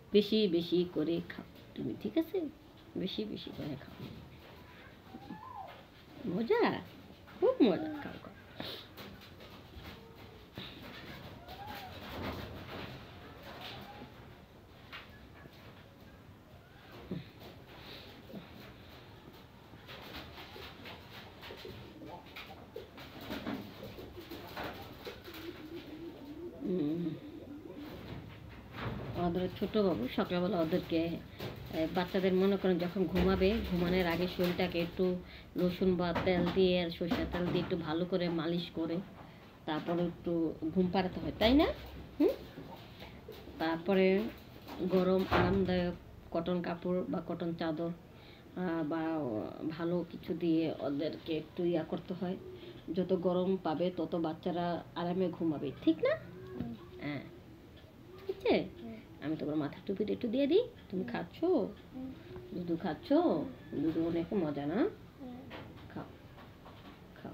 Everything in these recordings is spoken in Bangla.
বেশি বেশি করে খাও তুমি, ঠিক আছে? বেশি বেশি করে খাও, মজা, খুব মজা, খাও খাও। ওদের ছোট বাবু সকালবেলা ওদেরকে বাচ্চাদের মনে করেন যখন ঘুমাবে, ঘুমানোর আগে শরীরটাকে একটু রসুন বা তেল দিয়ে আর সরষের তেল দিয়ে একটু ভালো করে মালিশ করে তারপরে একটু ঘুম পাড়াতে হয়, তাই না? তারপরে গরম আরামদায়ক কটন কাপড় বা কটন চাদর বা ভালো কিছু দিয়ে ওদেরকে একটু ইয়া করতে হয়। যত গরম পাবে তত বাচ্চারা আরামে ঘুমাবে, ঠিক না? হ্যাঁ, ঠিক আছে। আমি তোমার মাথার টুপিটা একটু দিয়ে দিই। তুমি খাচ্ছ, দুধু খাচ্ছ, দুধু অনেক মজা না? খাও খাও।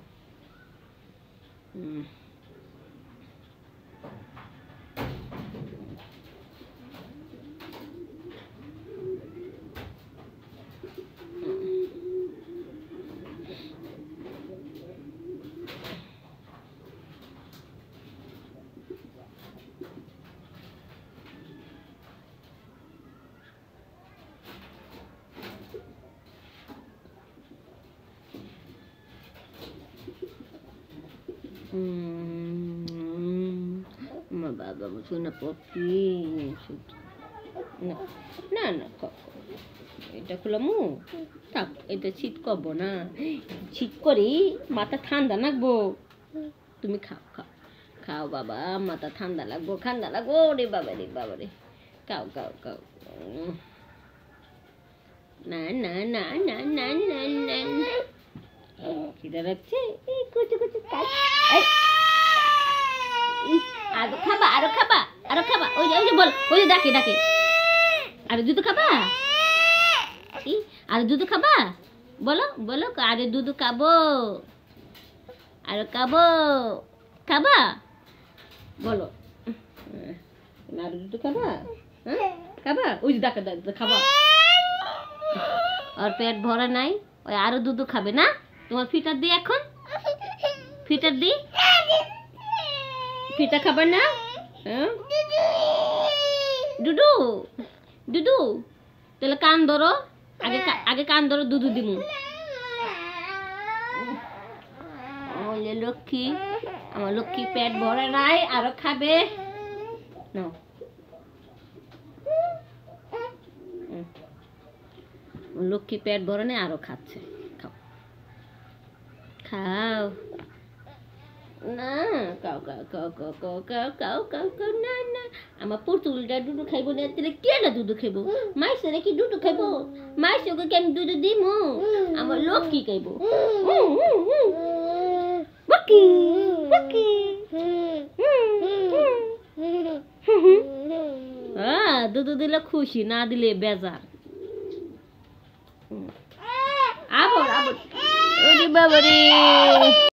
আমার বাবা শোনা পপি, না না না, এটা খুলামু থাক, এটা শীত করবো না, শীত করি মাথা ঠান্ডা লাগবো। তুমি খাও খাও খাও বাবা, মাথা ঠান্ডা লাগবো, ঠান্ডা লাগবো রে বাবা রে বাবা রে, খাও খাও খাও। না না না না না না না, খিদে লাগছে, কুচু কুচু আরো খাবা, আরো খাবা, আরো খাবা। ওই যে বল, ওই যে ডাকে ডাকে, আরে দুধ খাবা, আরে দুধ খাবা, বলো বলো, আরে দুধ খাবো, আরো খাবো, খাবা বলো, আরে দুধ খাবা, হ্যাঁ খাবা, ওই যে ডাকে খাবা। আর পেট ভরা নাই, ওই আরো দুধ খাবে না? তোমার ফিটার দিই এখন, ফিটার দিই, ফিটা খাবার না? দুদু দুদু, তাহলে কান ধরো, আগে আগে কান ধরো, দুধু দিমু। লক্ষ্মী, আমার লক্ষ্মী পেট ভরে নাই, আরো খাবে। লক্ষ্মী পেট ভরে নাই, আরো খাচ্ছে, খাও খাও। না কাউ কাউ কাউ কাউ কাউ কাউ কাউ কাউ কাউ, না না, আমার পুতুলটা দুধু খাইব না, তাহলে কে না দুধু খাইব? মাইসে কি দুধু খাইব? মাইসে ওকে আমি দুধু দিমু, আমার লক্ষ্মী খাইব। বকি বকি, হ্যাঁ, দুধু দিলে খুশি, না দিলে বেজার। আবার আবার, ওরে বাবা রে।